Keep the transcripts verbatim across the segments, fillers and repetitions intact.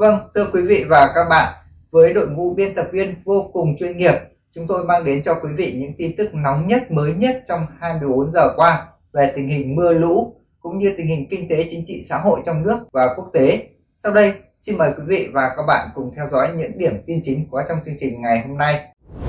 Vâng, thưa quý vị và các bạn, với đội ngũ biên tập viên vô cùng chuyên nghiệp, chúng tôi mang đến cho quý vị những tin tức nóng nhất, mới nhất trong hai mươi bốn giờ qua về tình hình mưa lũ cũng như tình hình kinh tế, chính trị, xã hội trong nước và quốc tế. Sau đây, xin mời quý vị và các bạn cùng theo dõi những điểm tin chính có trong chương trình ngày hôm nay.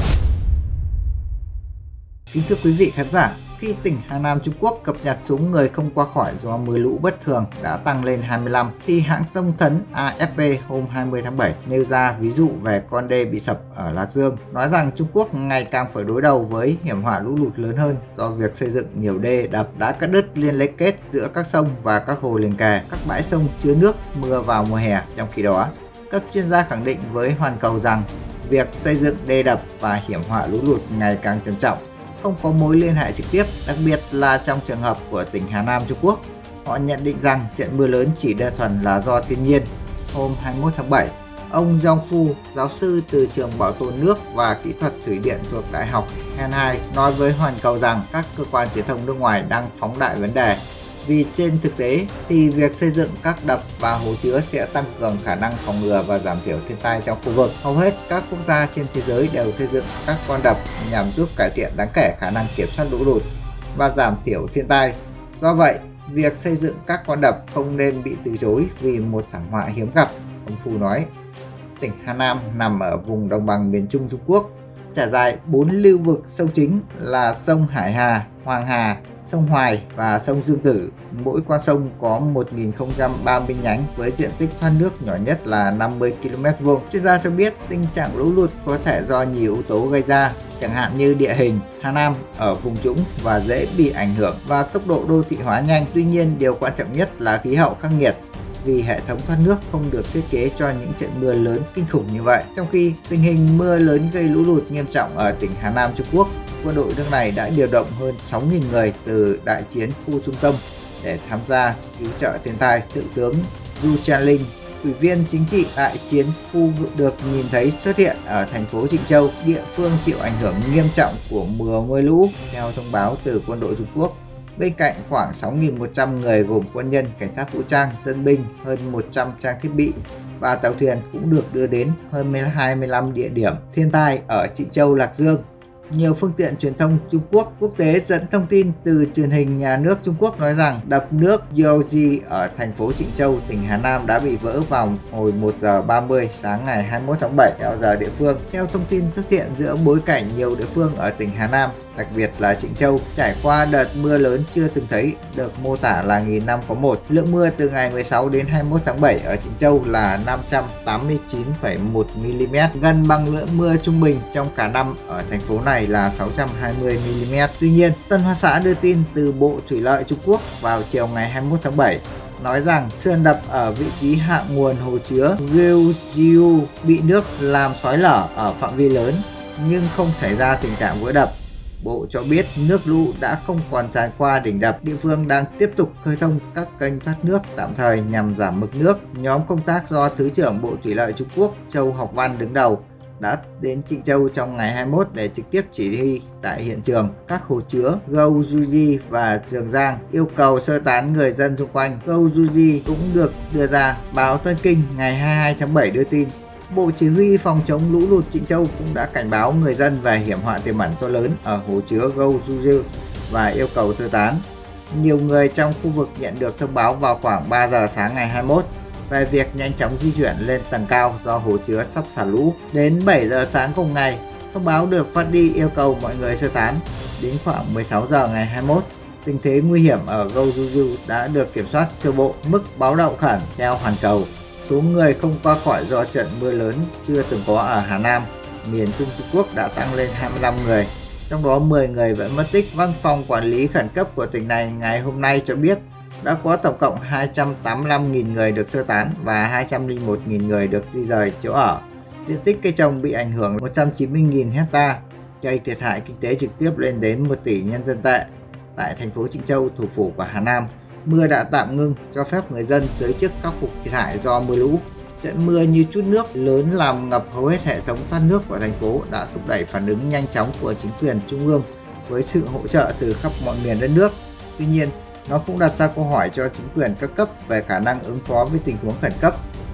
Kính thưa quý vị khán giả, khi tỉnh Hà Nam Trung Quốc cập nhật số người không qua khỏi do mưa lũ bất thường đã tăng lên hai mươi lăm, thì hãng thông tấn A F P hôm hai mươi tháng bảy nêu ra ví dụ về con đê bị sập ở Lạc Dương, nói rằng Trung Quốc ngày càng phải đối đầu với hiểm họa lũ lụt lớn hơn do việc xây dựng nhiều đê đập đã cắt đứt liên kết giữa các sông và các hồ liền kề, các bãi sông chứa nước mưa vào mùa hè. Trong khi đó, các chuyên gia khẳng định với Hoàn Cầu rằng việc xây dựng đê đập và hiểm họa lũ lụt ngày càng trầm trọng không có mối liên hệ trực tiếp, đặc biệt là trong trường hợp của tỉnh Hà Nam Trung Quốc. Họ nhận định rằng trận mưa lớn chỉ đơn thuần là do thiên nhiên. Hôm hai mươi mốt tháng bảy, ông Zhong Fu, giáo sư từ trường bảo tồn nước và kỹ thuật thủy điện thuộc Đại học Henhai, nói với Hoàn Cầu rằng các cơ quan truyền thông nước ngoài đang phóng đại vấn đề. Vì trên thực tế thì việc xây dựng các đập và hồ chứa sẽ tăng cường khả năng phòng ngừa và giảm thiểu thiên tai trong khu vực. Hầu hết các quốc gia trên thế giới đều xây dựng các con đập nhằm giúp cải thiện đáng kể khả năng kiểm soát lũ lụt và giảm thiểu thiên tai. Do vậy, việc xây dựng các con đập không nên bị từ chối vì một thảm họa hiếm gặp, ông Phu nói. Tỉnh Hà Nam nằm ở vùng đồng bằng miền Trung Trung Quốc, trải dài bốn lưu vực sông chính là sông Hải Hà, Hoàng Hà, sông Hoài và sông Dương Tử. Mỗi con sông có một nghìn không trăm ba mươi nhánh với diện tích thoát nước nhỏ nhất là năm mươi ki lô mét vuông. Chuyên gia cho biết tình trạng lũ lụt có thể do nhiều yếu tố gây ra, chẳng hạn như địa hình. Hà Nam ở vùng trũng và dễ bị ảnh hưởng và tốc độ đô thị hóa nhanh. Tuy nhiên, điều quan trọng nhất là khí hậu khắc nghiệt, vì hệ thống thoát nước không được thiết kế cho những trận mưa lớn kinh khủng như vậy. Trong khi tình hình mưa lớn gây lũ lụt nghiêm trọng ở tỉnh Hà Nam Trung Quốc, quân đội nước này đã điều động hơn sáu nghìn người từ đại chiến khu trung tâm để tham gia cứu trợ thiên tai. Thượng tướng Du Chanling, ủy viên chính trị đại chiến khu được nhìn thấy xuất hiện ở thành phố Trịnh Châu, địa phương chịu ảnh hưởng nghiêm trọng của mùa mưa lũ, theo thông báo từ quân đội Trung Quốc. Bên cạnh khoảng sáu nghìn một trăm người gồm quân nhân, cảnh sát vũ trang, dân binh, hơn một trăm trang thiết bị và tàu thuyền cũng được đưa đến hơn hai mươi lăm địa điểm thiên tai ở Trịnh Châu, Lạc Dương. Nhiều phương tiện truyền thông Trung Quốc quốc tế dẫn thông tin từ truyền hình nhà nước Trung Quốc nói rằng đập nước Yeoji ở thành phố Trịnh Châu, tỉnh Hà Nam đã bị vỡ vào hồi một giờ ba mươi sáng ngày hai mươi mốt tháng bảy theo giờ địa phương. Theo thông tin xuất hiện giữa bối cảnh nhiều địa phương ở tỉnh Hà Nam, đặc biệt là Trịnh Châu, trải qua đợt mưa lớn chưa từng thấy, được mô tả là nghìn năm có một. Lượng mưa từ ngày mười sáu đến hai mươi mốt tháng bảy ở Trịnh Châu là năm trăm tám mươi chín phẩy một mi li mét, gần bằng lượng mưa trung bình trong cả năm ở thành phố này là sáu trăm hai mươi mi li mét. Tuy nhiên, Tân Hoa Xã đưa tin từ Bộ Thủy lợi Trung Quốc vào chiều ngày hai mươi mốt tháng bảy nói rằng sườn đập ở vị trí hạ nguồn hồ chứa Yeojiu bị nước làm xói lở ở phạm vi lớn nhưng không xảy ra tình trạng vỡ đập. Bộ cho biết nước lũ đã không còn tràn qua đỉnh đập, địa phương đang tiếp tục khơi thông các kênh thoát nước tạm thời nhằm giảm mực nước. Nhóm công tác do Thứ trưởng Bộ Thủy lợi Trung Quốc Châu Học Văn đứng đầu đã đến Trịnh Châu trong ngày hai mươi mốt để trực tiếp chỉ huy tại hiện trường các hồ chứa Gojuji và Trường Giang, yêu cầu sơ tán người dân xung quanh. Gojuji cũng được đưa ra. Báo Tân Kinh ngày hai mươi hai tháng bảy đưa tin Bộ Chỉ huy phòng chống lũ lụt Trịnh Châu cũng đã cảnh báo người dân về hiểm họa tiềm ẩn to lớn ở hồ chứa Gojuji và yêu cầu sơ tán. Nhiều người trong khu vực nhận được thông báo vào khoảng ba giờ sáng ngày hai mươi mốt về việc nhanh chóng di chuyển lên tầng cao do hồ chứa sắp xả lũ. Đến bảy giờ sáng cùng ngày, thông báo được phát đi yêu cầu mọi người sơ tán. Đến khoảng mười sáu giờ ngày hai mươi mốt, tình thế nguy hiểm ở Gojuju đã được kiểm soát sơ bộ, mức báo động khẩn theo Hoàn Cầu. Số người không qua khỏi do trận mưa lớn chưa từng có ở Hà Nam, miền Trung Trung Quốc đã tăng lên hai mươi lăm người, trong đó mười người vẫn mất tích. Văn phòng quản lý khẩn cấp của tỉnh này ngày hôm nay cho biết đã có tổng cộng hai trăm tám mươi lăm nghìn người được sơ tán và hai trăm lẻ một nghìn người được di rời chỗ ở. Diện tích cây trồng bị ảnh hưởng một trăm chín mươi nghìn hecta, gây thiệt hại kinh tế trực tiếp lên đến một tỷ nhân dân tệ. Tại thành phố Trịnh Châu, thủ phủ của Hà Nam, mưa đã tạm ngưng, cho phép người dân giới chức khắc phục thiệt hại do mưa lũ. Trận mưa như chút nước lớn làm ngập hầu hết hệ thống thoát nước của thành phố đã thúc đẩy phản ứng nhanh chóng của chính quyền trung ương với sự hỗ trợ từ khắp mọi miền đất nước. Tuy nhiên, nó cũng đặt ra câu hỏi cho chính quyền các cấp về khả năng ứng phó với tình huống khẩn cấp.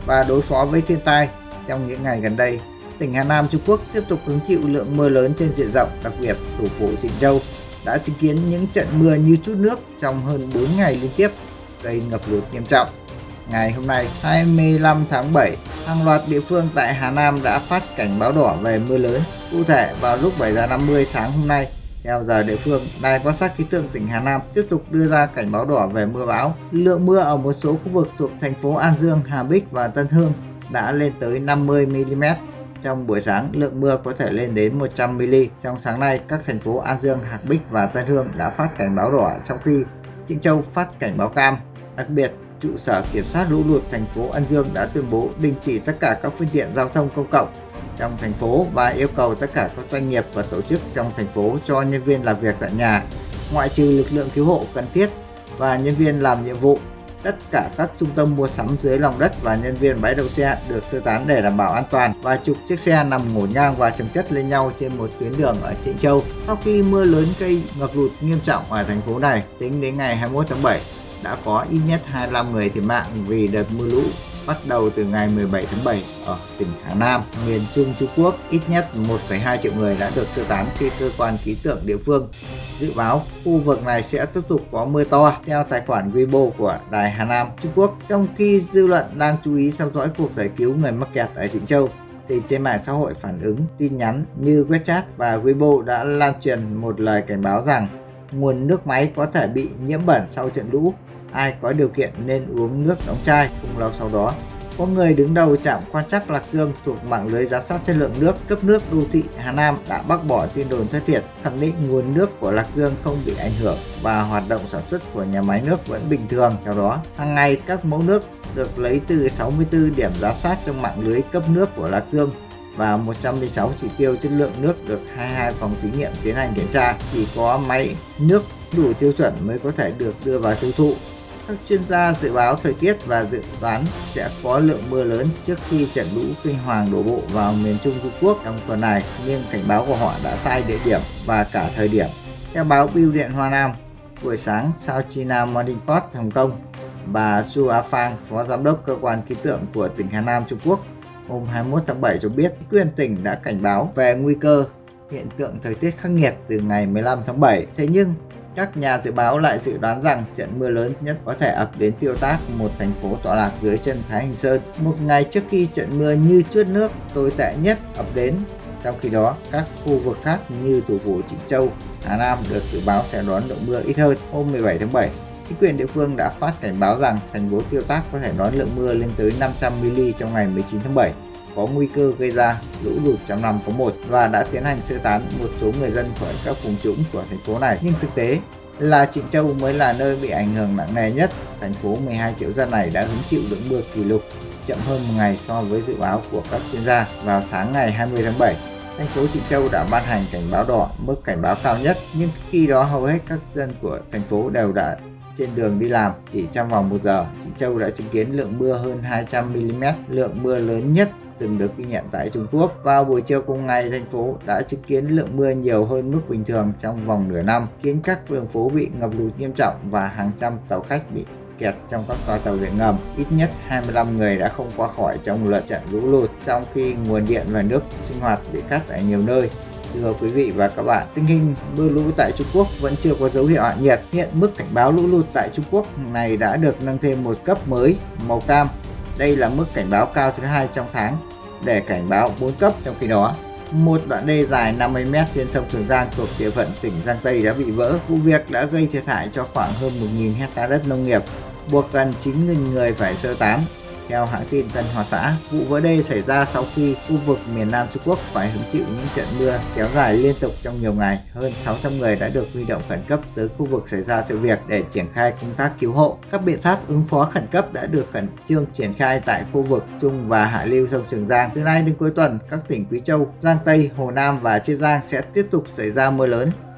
và đối phó với thiên tai. Trong những ngày gần đây, tỉnh Hà Nam Trung Quốc tiếp tục hứng chịu lượng mưa lớn trên diện rộng, đặc biệt thủ phủ Trịnh Châu đã chứng kiến những trận mưa như trút nước trong hơn bốn ngày liên tiếp, gây ngập lụt nghiêm trọng. Ngày hôm nay, hai mươi lăm tháng bảy, hàng loạt địa phương tại Hà Nam đã phát cảnh báo đỏ về mưa lớn. Cụ thể, vào lúc bảy giờ năm mươi sáng hôm nay, theo giờ địa phương, Đài quan sát khí tượng tỉnh Hà Nam tiếp tục đưa ra cảnh báo đỏ về mưa bão. Lượng mưa ở một số khu vực thuộc thành phố An Dương, Hà Bích và Tân Hương đã lên tới năm mươi mi li mét. Trong buổi sáng, lượng mưa có thể lên đến một trăm mi li mét. Trong sáng nay, các thành phố An Dương, Hạc Bích và Tân Hương đã phát cảnh báo đỏ, trong khi Trịnh Châu phát cảnh báo cam. Đặc biệt, trụ sở kiểm soát lũ lụt thành phố An Dương đã tuyên bố đình chỉ tất cả các phương tiện giao thông công cộng trong thành phố và yêu cầu tất cả các doanh nghiệp và tổ chức trong thành phố cho nhân viên làm việc tại nhà, ngoại trừ lực lượng cứu hộ cần thiết và nhân viên làm nhiệm vụ. Tất cả các trung tâm mua sắm dưới lòng đất và nhân viên bãi đậu xe được sơ tán để đảm bảo an toàn, và chục chiếc xe nằm ngổn ngang và chồng chất lên nhau trên một tuyến đường ở Trịnh Châu. Sau khi mưa lớn gây ngập lụt nghiêm trọng ở thành phố này, tính đến ngày hai mươi mốt tháng bảy, đã có ít nhất hai mươi lăm người thiệt mạng vì đợt mưa lũ bắt đầu từ ngày mười bảy tháng bảy ở tỉnh Hà Nam, miền Trung Trung Quốc. Ít nhất một phẩy hai triệu người đã được sơ tán khi cơ quan khí tượng địa phương dự báo khu vực này sẽ tiếp tục có mưa to. Theo tài khoản Weibo của Đài Hà Nam Trung Quốc, trong khi dư luận đang chú ý theo dõi cuộc giải cứu người mắc kẹt ở Trịnh Châu, thì trên mạng xã hội phản ứng tin nhắn như WeChat và Weibo đã lan truyền một lời cảnh báo rằng nguồn nước máy có thể bị nhiễm bẩn sau trận lũ. Ai có điều kiện nên uống nước đóng chai. Không lâu sau đó, có người đứng đầu trạm quan trắc Lạc Dương thuộc mạng lưới giám sát chất lượng nước cấp nước đô thị Hà Nam đã bác bỏ tin đồn thất thiệt, khẳng định nguồn nước của Lạc Dương không bị ảnh hưởng và hoạt động sản xuất của nhà máy nước vẫn bình thường. Theo đó, hàng ngày các mẫu nước được lấy từ sáu mươi tư điểm giám sát trong mạng lưới cấp nước của Lạc Dương và một trăm lẻ sáu chỉ tiêu chất lượng nước được hai mươi hai phòng thí nghiệm tiến hành kiểm tra. Chỉ có máy nước đủ tiêu chuẩn mới có thể được đưa vào tiêu thụ. Các chuyên gia dự báo thời tiết và dự đoán sẽ có lượng mưa lớn trước khi trận lũ kinh hoàng đổ bộ vào miền Trung Trung Quốc trong tuần này, nhưng cảnh báo của họ đã sai địa điểm và cả thời điểm. Theo báo Bưu điện Hoa Nam, buổi sáng South China Morning Post Hồng Kông, bà Su Afang, phó giám đốc cơ quan khí tượng của tỉnh Hà Nam Trung Quốc, hôm hai mươi mốt tháng bảy cho biết chính quyền tỉnh đã cảnh báo về nguy cơ hiện tượng thời tiết khắc nghiệt từ ngày mười lăm tháng bảy. Thế nhưng các nhà dự báo lại dự đoán rằng trận mưa lớn nhất có thể ập đến Tiêu Tác, một thành phố tọa lạc dưới chân Thái Hành Sơn, một ngày trước khi trận mưa như trút nước tồi tệ nhất ập đến. Trong khi đó, các khu vực khác như thủ phủ Trịnh Châu, Hà Nam được dự báo sẽ đón lượng mưa ít hơn. Hôm mười bảy tháng bảy, chính quyền địa phương đã phát cảnh báo rằng thành phố Tiêu Tác có thể đón lượng mưa lên tới năm trăm mi li mét trong ngày mười chín tháng bảy, có nguy cơ gây ra lũ lụt trăm năm có một, và đã tiến hành sơ tán một số người dân khỏi các vùng trũng của thành phố này. Nhưng thực tế là Trịnh Châu mới là nơi bị ảnh hưởng nặng nề nhất. Thành phố mười hai triệu dân này đã hứng chịu lượng mưa kỷ lục chậm hơn một ngày so với dự báo của các chuyên gia. Vào sáng ngày hai mươi tháng bảy, thành phố Trịnh Châu đã ban hành cảnh báo đỏ, mức cảnh báo cao nhất, nhưng khi đó hầu hết các dân của thành phố đều đã trên đường đi làm. Chỉ trong vòng một giờ, Trịnh Châu đã chứng kiến lượng mưa hơn hai trăm mi li mét, lượng mưa lớn nhất từng được ghi nhận tại Trung Quốc. Vào buổi chiều cùng ngày, thành phố đã chứng kiến lượng mưa nhiều hơn mức bình thường trong vòng nửa năm, khiến các đường phố bị ngập lụt nghiêm trọng và hàng trăm tàu khách bị kẹt trong các toa tàu điện ngầm. Ít nhất hai mươi lăm người đã không qua khỏi trong lượt trận lũ lụt, trong khi nguồn điện và nước sinh hoạt bị cắt ở nhiều nơi. Thưa quý vị và các bạn, tình hình mưa lũ tại Trung Quốc vẫn chưa có dấu hiệu hạ nhiệt. Hiện mức cảnh báo lũ lụt tại Trung Quốc này đã được nâng thêm một cấp mới, màu cam. Đây là mức cảnh báo cao thứ hai trong tháng, để cảnh báo bốn cấp. Trong khi đó, một đoạn đê dài năm mươi mét trên sông Trường Giang thuộc địa phận tỉnh Giang Tây đã bị vỡ. Vụ việc đã gây thiệt hại cho khoảng hơn một nghìn hectare đất nông nghiệp, buộc gần chín nghìn người phải sơ tán. Theo hãng tin Tân Hoa Xã, vụ vỡ đê xảy ra sau khi khu vực miền Nam Trung Quốc phải hứng chịu những trận mưa kéo dài liên tục trong nhiều ngày. Hơn sáu trăm người đã được huy động khẩn cấp tới khu vực xảy ra sự việc để triển khai công tác cứu hộ. Các biện pháp ứng phó khẩn cấp đã được khẩn trương triển khai tại khu vực trung và hạ lưu sông Trường Giang. Từ nay đến cuối tuần, các tỉnh Quý Châu, Giang Tây, Hồ Nam và Chiết Giang sẽ tiếp tục xảy ra mưa lớn.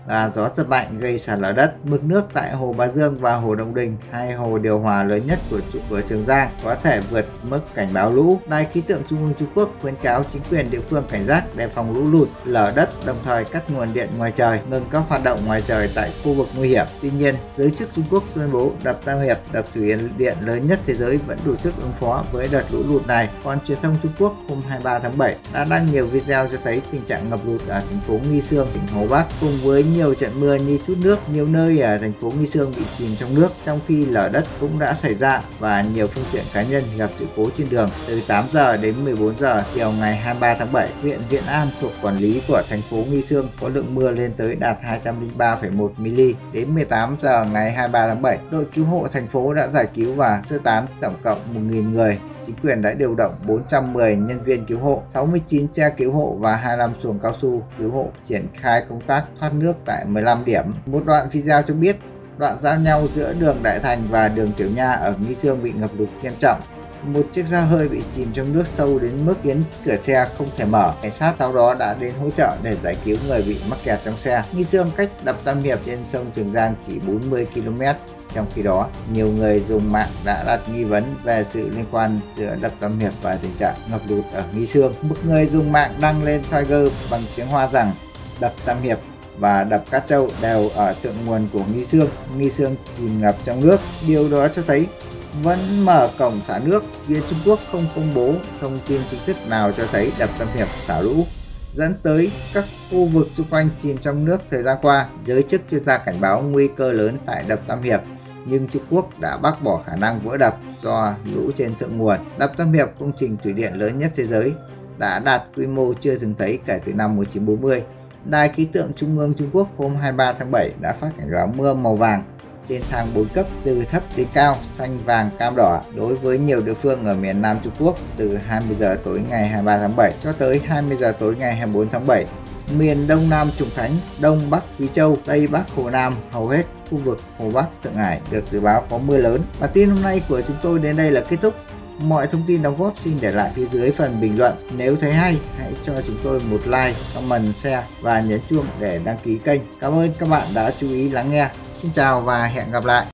và gió giật mạnh gây sạt lở đất. Mực nước tại hồ Ba Dương và hồ Đông Đình, hai hồ điều hòa lớn nhất của của Trường Giang, có thể vượt mức cảnh báo lũ. Đài khí tượng Trung ương Trung Quốc khuyến cáo chính quyền địa phương cảnh giác đề phòng lũ lụt, lở đất, đồng thời cắt nguồn điện ngoài trời, ngừng các hoạt động ngoài trời tại khu vực nguy hiểm. Tuy nhiên, giới chức Trung Quốc tuyên bố đập Tam Hiệp, đập thủy điện lớn nhất thế giới, vẫn đủ sức ứng phó với đợt lũ lụt này. Còn truyền thông Trung Quốc hôm hai mươi ba tháng bảy đã đăng nhiều video cho thấy tình trạng ngập lụt ở thành phố Nghi Sương, tỉnh Hồ Bắc, cùng với nhiều trận mưa như trút nước. Nhiều nơi ở thành phố Nghi Sương bị chìm trong nước, trong khi lở đất cũng đã xảy ra và nhiều phương tiện cá nhân gặp sự cố trên đường. Từ tám giờ đến mười bốn giờ chiều ngày hai mươi ba tháng bảy, huyện Viện An thuộc quản lý của thành phố Nghi Sương có lượng mưa lên tới đạt hai trăm lẻ ba phẩy một mi-li-mét. Đến mười tám giờ ngày hai mươi ba tháng bảy, đội cứu hộ thành phố đã giải cứu và sơ tán tổng cộng một nghìn người. Chính quyền đã điều động bốn trăm mười nhân viên cứu hộ, sáu mươi chín xe cứu hộ và hai mươi lăm xuồng cao su cứu hộ triển khai công tác thoát nước tại mười lăm điểm. Một đoạn video cho biết đoạn giao nhau giữa đường Đại Thành và đường Tiểu Nha ở Nghi Sương bị ngập lụt nghiêm trọng. Một chiếc xe hơi bị chìm trong nước sâu đến mức khiến cửa xe không thể mở. Cảnh sát sau đó đã đến hỗ trợ để giải cứu người bị mắc kẹt trong xe. Nghi Sương cách đập Tam Hiệp trên sông Trường Giang chỉ bốn mươi ki lô mét. Trong khi đó, nhiều người dùng mạng đã đặt nghi vấn về sự liên quan giữa đập Tam Hiệp và tình trạng ngập lụt ở Nghi Sương. Một người dùng mạng đăng lên Twitter bằng tiếng Hoa rằng đập Tam Hiệp và đập Cát Châu đều ở thượng nguồn của Nghi Sương. Nghi Sương chìm ngập trong nước. Điều đó cho thấy vẫn mở cổng xả nước. Phía Trung Quốc không công bố thông tin chính thức nào cho thấy đập Tam Hiệp xả lũ, dẫn tới các khu vực xung quanh chìm trong nước. Thời gian qua, giới chức chuyên gia cảnh báo nguy cơ lớn tại đập Tam Hiệp, nhưng Trung Quốc đã bác bỏ khả năng vỡ đập do lũ trên thượng nguồn. Đập Tam Hiệp, công trình thủy điện lớn nhất thế giới, đã đạt quy mô chưa từng thấy kể từ năm một nghìn chín trăm bốn mươi. Đài khí tượng Trung ương Trung Quốc hôm hai mươi ba tháng bảy đã phát cảnh báo mưa màu vàng trên thang bốn cấp từ thấp đến cao, xanh, vàng, cam, đỏ đối với nhiều địa phương ở miền Nam Trung Quốc từ hai mươi giờ tối ngày hai mươi ba tháng bảy cho tới hai mươi giờ tối ngày hai mươi bốn tháng bảy. Miền Đông Nam Trùng Khánh, Đông Bắc Quý Châu, Tây Bắc Hồ Nam, hầu hết khu vực Hồ Bắc, Thượng Hải được dự báo có mưa lớn. Bản tin hôm nay của chúng tôi đến đây là kết thúc. Mọi thông tin đóng góp xin để lại phía dưới phần bình luận. Nếu thấy hay, hãy cho chúng tôi một like, comment, share và nhấn chuông để đăng ký kênh. Cảm ơn các bạn đã chú ý lắng nghe. Xin chào và hẹn gặp lại.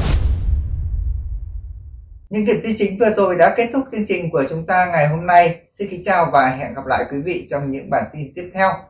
Những điểm tin chính vừa rồi đã kết thúc chương trình của chúng ta ngày hôm nay. Xin kính chào và hẹn gặp lại quý vị trong những bản tin tiếp theo.